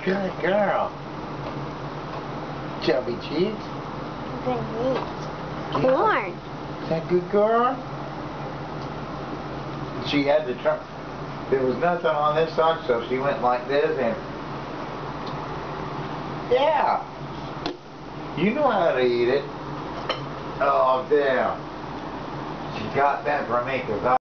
Good girl. Chubby cheeks. Good meat. Corn. Is that good girl? She had to turn. There was nothing on this side, so she went like this and. Yeah. You know how to eat it. Oh, damn. She got that from me because I